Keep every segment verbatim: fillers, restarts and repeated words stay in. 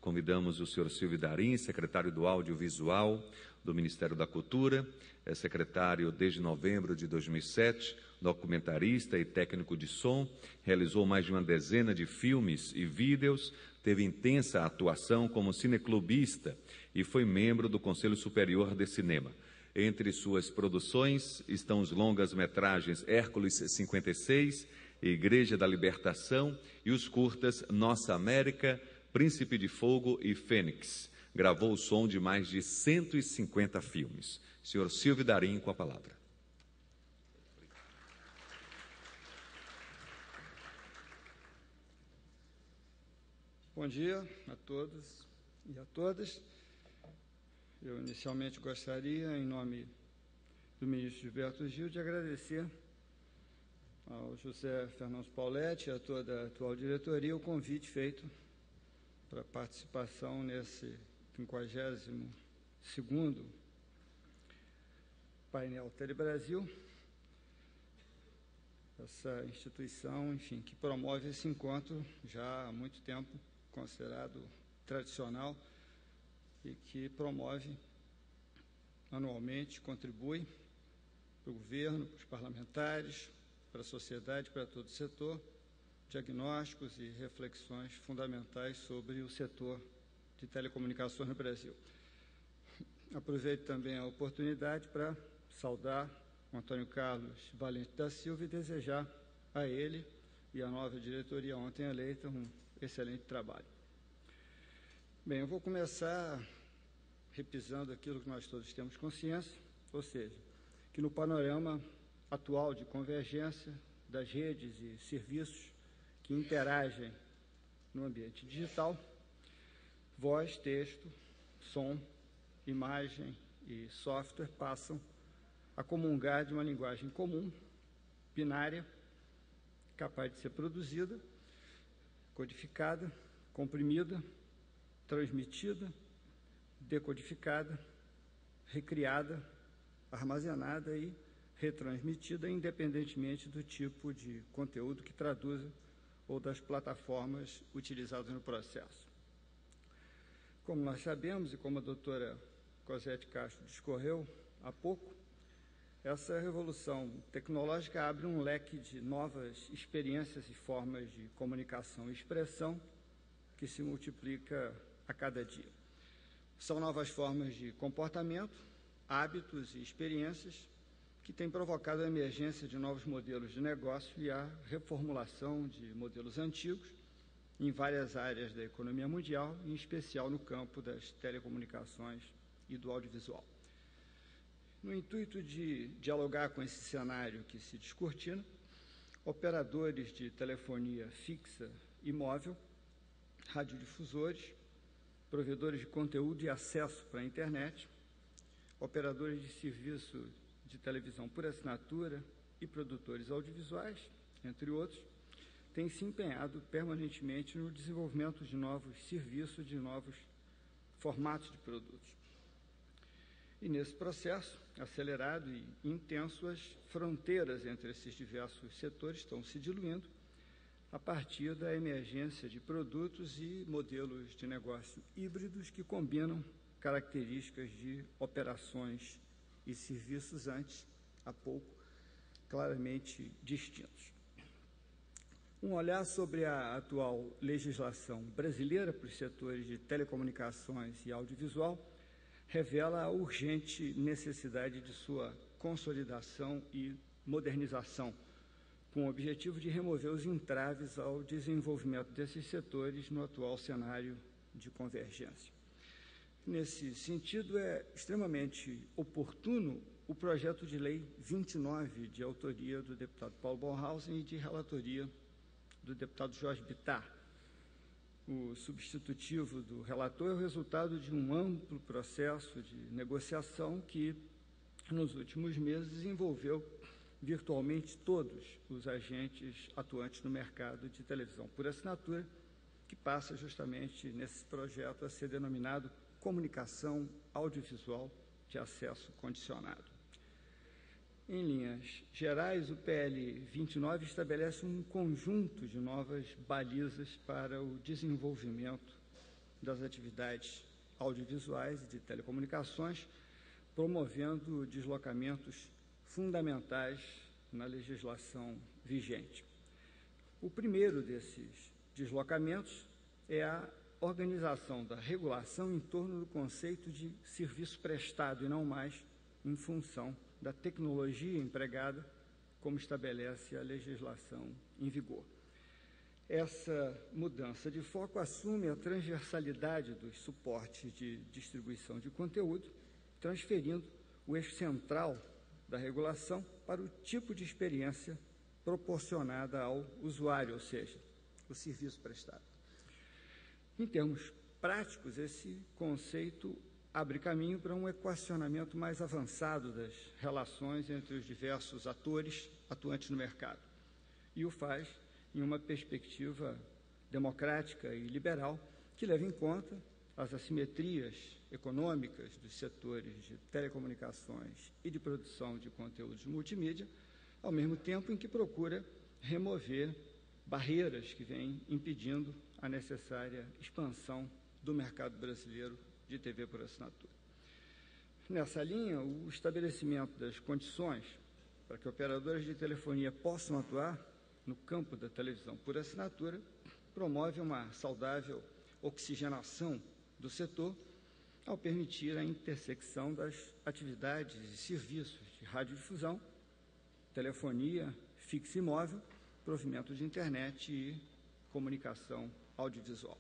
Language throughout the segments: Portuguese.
Convidamos o senhor Silvio Darim, secretário do Audiovisual do Ministério da Cultura, é secretário desde novembro de dois mil e sete, documentarista e técnico de som, realizou mais de uma dezena de filmes e vídeos, teve intensa atuação como cineclubista e foi membro do Conselho Superior de Cinema. Entre suas produções estão os longas-metragens Hércules cinquenta e seis, Igreja da Libertação e os curtas Nossa América, Príncipe de Fogo e Fênix. Gravou o som de mais de cento e cinquenta filmes. Senhor Silvio Darim, com a palavra. Bom dia a todos e a todas. Eu inicialmente gostaria, em nome do ministro Gilberto Gil, de agradecer ao José Fernando Pauletti e a toda a atual diretoria o convite feito para a participação nesse quinquagésimo segundo painel Telebrasil, essa instituição, enfim, que promove esse encontro já há muito tempo, considerado tradicional, e que promove anualmente, contribui para o governo, para os parlamentares, para a sociedade, para todo o setor, diagnósticos e reflexões fundamentais sobre o setor de telecomunicações no Brasil. Aproveito também a oportunidade para saudar o Antônio Carlos Valente da Silva e desejar a ele e à nova diretoria ontem eleita um excelente trabalho. Bem, eu vou começar repisando aquilo que nós todos temos consciência, ou seja, que no panorama atual de convergência das redes e serviços que interagem no ambiente digital, voz, texto, som, imagem e software passam a comungar de uma linguagem comum, binária, capaz de ser produzida, codificada, comprimida, transmitida, decodificada, recriada, armazenada e retransmitida, independentemente do tipo de conteúdo que traduza ou das plataformas utilizadas no processo. Como nós sabemos, e como a doutora Cosete Castro discorreu há pouco, essa revolução tecnológica abre um leque de novas experiências e formas de comunicação e expressão que se multiplica a cada dia. São novas formas de comportamento, hábitos e experiências que têm provocado a emergência de novos modelos de negócio e a reformulação de modelos antigos em várias áreas da economia mundial, em especial no campo das telecomunicações e do audiovisual. No intuito de dialogar com esse cenário que se descortina, operadores de telefonia fixa e móvel, radiodifusores, provedores de conteúdo e acesso para a internet, operadores de serviço de televisão por assinatura e produtores audiovisuais, entre outros, têm se empenhado permanentemente no desenvolvimento de novos serviços, de novos formatos de produtos. E nesse processo acelerado e intenso, as fronteiras entre esses diversos setores estão se diluindo a partir da emergência de produtos e modelos de negócio híbridos que combinam características de operações e serviços antes, há pouco, claramente distintos. Um olhar sobre a atual legislação brasileira para os setores de telecomunicações e audiovisual revela a urgente necessidade de sua consolidação e modernização, com o objetivo de remover os entraves ao desenvolvimento desses setores no atual cenário de convergência. Nesse sentido, é extremamente oportuno o projeto de lei vinte e nove, de autoria do deputado Paulo Bornhausen e de relatoria do deputado Jorge Bittar. O substitutivo do relator é o resultado de um amplo processo de negociação que, nos últimos meses, envolveu virtualmente todos os agentes atuantes no mercado de televisão por assinatura, que passa justamente nesse projeto a ser denominado Comunicação Audiovisual de Acesso Condicionado. Em linhas gerais, o P L vinte e nove estabelece um conjunto de novas balizas para o desenvolvimento das atividades audiovisuais e de telecomunicações, promovendo deslocamentos fundamentais na legislação vigente. O primeiro desses deslocamentos é a organização da regulação em torno do conceito de serviço prestado e não mais em função da tecnologia empregada, como estabelece a legislação em vigor. Essa mudança de foco assume a transversalidade dos suportes de distribuição de conteúdo, transferindo o eixo central da regulação para o tipo de experiência proporcionada ao usuário, ou seja, o serviço prestado. Em termos práticos, esse conceito abre caminho para um equacionamento mais avançado das relações entre os diversos atores atuantes no mercado, e o faz em uma perspectiva democrática e liberal que leva em conta as assimetrias econômicas dos setores de telecomunicações e de produção de conteúdos multimídia, ao mesmo tempo em que procura remover barreiras que vêm impedindo a necessária expansão do mercado brasileiro de T V por assinatura. Nessa linha, o estabelecimento das condições para que operadoras de telefonia possam atuar no campo da televisão por assinatura promove uma saudável oxigenação do setor ao permitir a intersecção das atividades e serviços de radiodifusão, telefonia fixa e móvel, provimento de internet e comunicação audiovisual.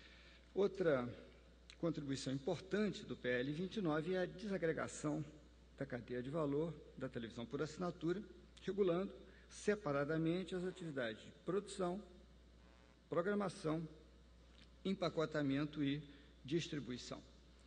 Outra contribuição importante do P L vinte e nove é a desagregação da cadeia de valor da televisão por assinatura, regulando separadamente as atividades de produção, programação, empacotamento e distribuição.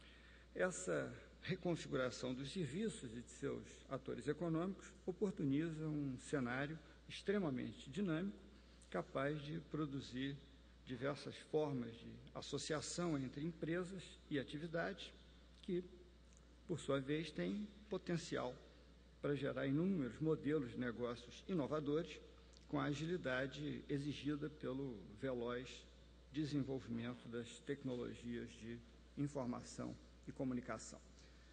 Essa reconfiguração dos serviços e de seus atores econômicos oportuniza um cenário extremamente dinâmico, capaz de produzir diversas formas de associação entre empresas e atividades que, por sua vez, têm potencial para gerar inúmeros modelos de negócios inovadores com a agilidade exigida pelo veloz desenvolvimento das tecnologias de informação e comunicação.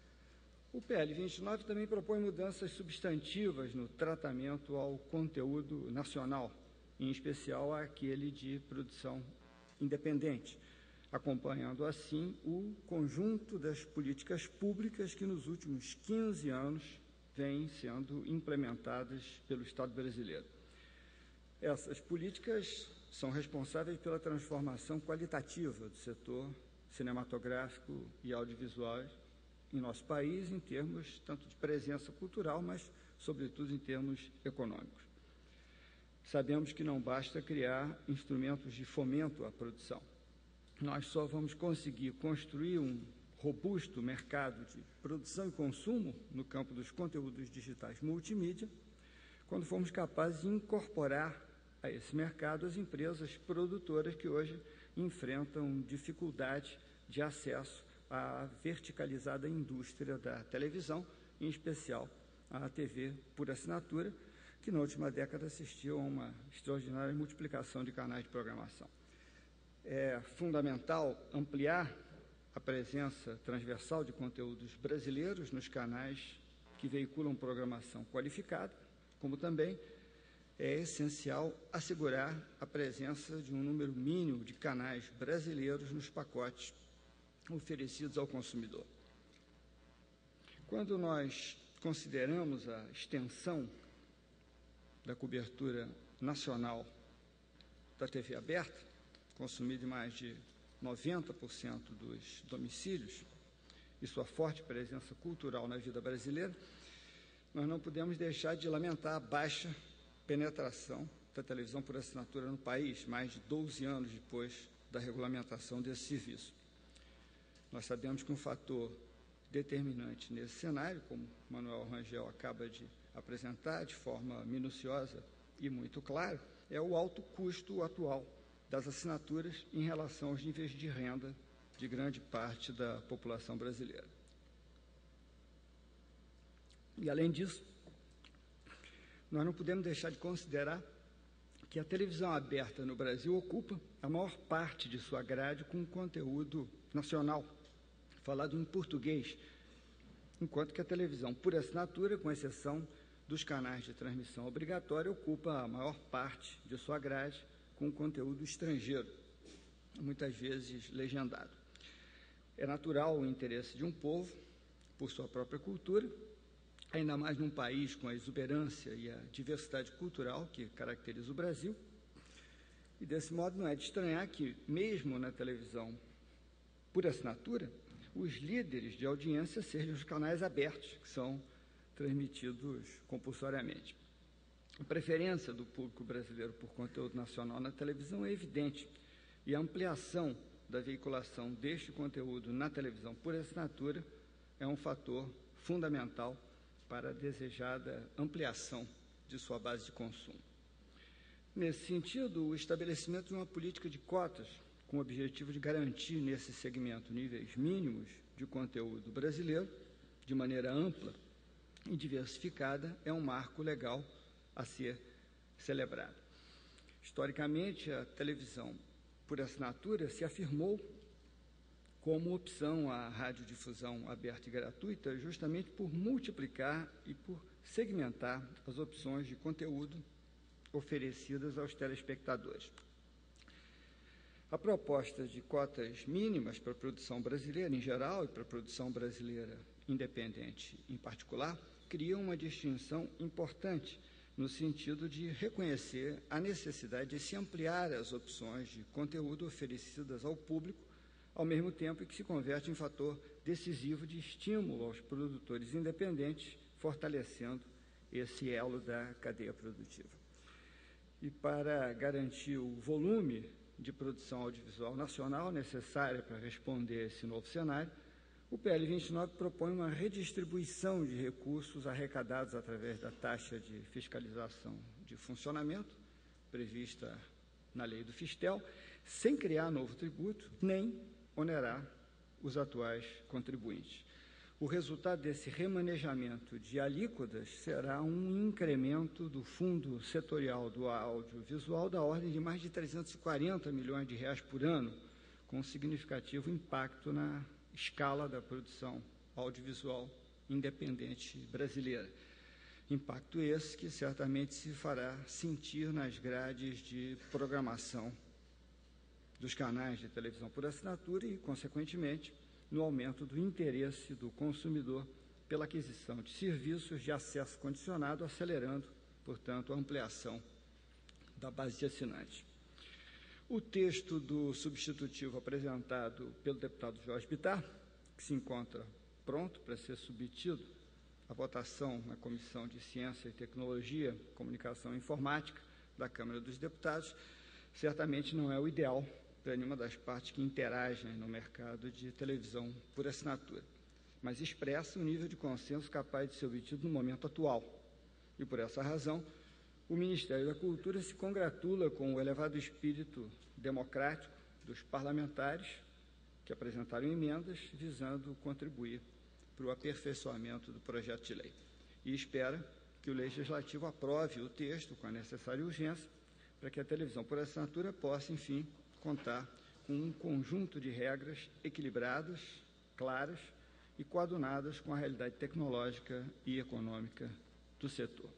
O P L vinte e nove também propõe mudanças substantivas no tratamento ao conteúdo nacional, em especial àquele de produção independente, acompanhando assim o conjunto das políticas públicas que nos últimos quinze anos vêm sendo implementadas pelo Estado brasileiro. Essas políticas são responsáveis pela transformação qualitativa do setor cinematográfico e audiovisual em nosso país, em termos tanto de presença cultural, mas, sobretudo, em termos econômicos. Sabemos que não basta criar instrumentos de fomento à produção. Nós só vamos conseguir construir um robusto mercado de produção e consumo no campo dos conteúdos digitais multimídia, quando formos capazes de incorporar a esse mercado as empresas produtoras que hoje enfrentam dificuldade de acesso à verticalizada indústria da televisão, em especial à T V por assinatura, que na última década assistiu a uma extraordinária multiplicação de canais de programação. É fundamental ampliar a presença transversal de conteúdos brasileiros nos canais que veiculam programação qualificada, como também é essencial assegurar a presença de um número mínimo de canais brasileiros nos pacotes oferecidos ao consumidor. Quando nós consideramos a extensão da cobertura nacional da T V aberta, consumida em mais de noventa por cento dos domicílios, e sua forte presença cultural na vida brasileira, nós não podemos deixar de lamentar a baixa penetração da televisão por assinatura no país, mais de doze anos depois da regulamentação desse serviço. Nós sabemos que um fator determinante nesse cenário, como Manuel Rangel acaba de apresentar de forma minuciosa e muito clara, é o alto custo atual das assinaturas em relação aos níveis de renda de grande parte da população brasileira. E, além disso, nós não podemos deixar de considerar que a televisão aberta no Brasil ocupa a maior parte de sua grade com conteúdo nacional, falado em português, enquanto que a televisão por assinatura, com exceção dos canais de transmissão obrigatória, ocupa a maior parte de sua grade com conteúdo estrangeiro, muitas vezes legendado. É natural o interesse de um povo por sua própria cultura, ainda mais num país com a exuberância e a diversidade cultural que caracteriza o Brasil. E, desse modo, não é de estranhar que, mesmo na televisão por assinatura, os líderes de audiência sejam os canais abertos, que são transmitidos compulsoriamente. A preferência do público brasileiro por conteúdo nacional na televisão é evidente, e a ampliação da veiculação deste conteúdo na televisão por assinatura é um fator fundamental para a desejada ampliação de sua base de consumo. Nesse sentido, o estabelecimento de uma política de cotas com o objetivo de garantir nesse segmento níveis mínimos de conteúdo brasileiro, de maneira ampla e diversificada, é um marco legal a ser celebrado. Historicamente, a televisão por assinatura se afirmou como opção à radiodifusão aberta e gratuita, justamente por multiplicar e por segmentar as opções de conteúdo oferecidas aos telespectadores. A proposta de cotas mínimas para a produção brasileira em geral e para a produção brasileira independente em particular cria uma distinção importante no sentido de reconhecer a necessidade de se ampliar as opções de conteúdo oferecidas ao público, ao mesmo tempo que se converte em fator decisivo de estímulo aos produtores independentes, fortalecendo esse elo da cadeia produtiva. E para garantir o volume de produção audiovisual nacional necessária para responder a esse novo cenário, o P L vinte e nove propõe uma redistribuição de recursos arrecadados através da taxa de fiscalização de funcionamento, prevista na lei do Fistel, sem criar novo tributo, nem onerar os atuais contribuintes. O resultado desse remanejamento de alíquotas será um incremento do fundo setorial do audiovisual da ordem de mais de trezentos e quarenta milhões de reais por ano, com significativo impacto na escala da produção audiovisual independente brasileira. Impacto esse que certamente se fará sentir nas grades de programação dos canais de televisão por assinatura e, consequentemente, no aumento do interesse do consumidor pela aquisição de serviços de acesso condicionado, acelerando, portanto, a ampliação da base de assinantes. O texto do substitutivo apresentado pelo deputado Jorge Bittar, que se encontra pronto para ser submetido à votação na Comissão de Ciência e Tecnologia, Comunicação e Informática da Câmara dos Deputados, certamente não é o ideal para nenhuma das partes que interagem no mercado de televisão por assinatura, mas expressa um nível de consenso capaz de ser obtido no momento atual. E, por essa razão, o Ministério da Cultura se congratula com o elevado espírito democrático dos parlamentares que apresentaram emendas visando contribuir para o aperfeiçoamento do projeto de lei. E espera que o Legislativo aprove o texto com a necessária urgência para que a televisão por assinatura possa, enfim, contar com um conjunto de regras equilibradas, claras e coadunadas com a realidade tecnológica e econômica do setor.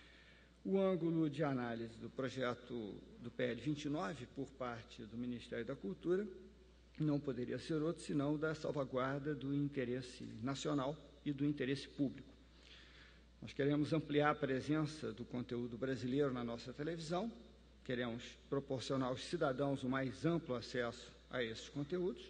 O ângulo de análise do projeto do P L vinte e nove por parte do Ministério da Cultura não poderia ser outro senão o da salvaguarda do interesse nacional e do interesse público. Nós queremos ampliar a presença do conteúdo brasileiro na nossa televisão, queremos proporcionar aos cidadãos o mais amplo acesso a esses conteúdos,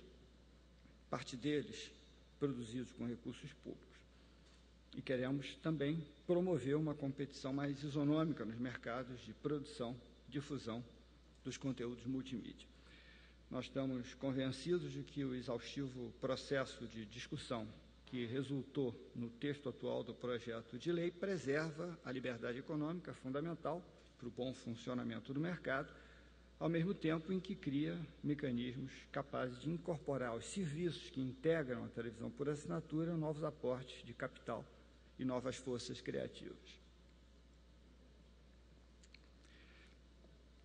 parte deles produzidos com recursos públicos. E queremos também promover uma competição mais isonômica nos mercados de produção e difusão dos conteúdos multimídia. Nós estamos convencidos de que o exaustivo processo de discussão que resultou no texto atual do projeto de lei preserva a liberdade econômica fundamental para o bom funcionamento do mercado, ao mesmo tempo em que cria mecanismos capazes de incorporar aos serviços que integram a televisão por assinatura novos aportes de capital e novas forças criativas.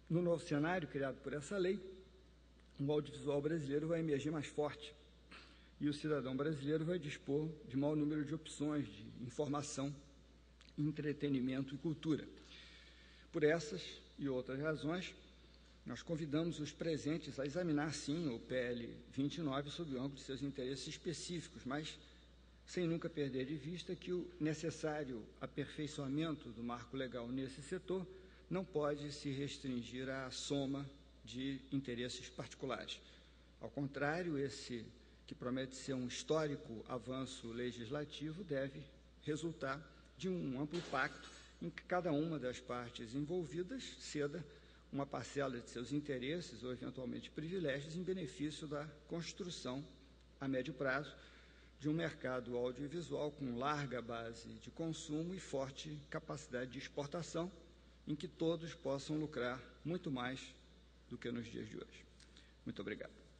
No novo cenário criado por essa lei, o audiovisual brasileiro vai emergir mais forte e o cidadão brasileiro vai dispor de maior número de opções de informação, entretenimento e cultura. Por essas e outras razões, nós convidamos os presentes a examinar, sim, o P L vinte e nove sob o ângulo de seus interesses específicos, mas sem nunca perder de vista que o necessário aperfeiçoamento do marco legal nesse setor não pode se restringir à soma de interesses particulares. Ao contrário, esse que promete ser um histórico avanço legislativo deve resultar de um amplo pacto em que cada uma das partes envolvidas ceda uma parcela de seus interesses ou, eventualmente, privilégios em benefício da construção, a médio prazo, de um mercado audiovisual com larga base de consumo e forte capacidade de exportação, em que todos possam lucrar muito mais do que nos dias de hoje. Muito obrigado.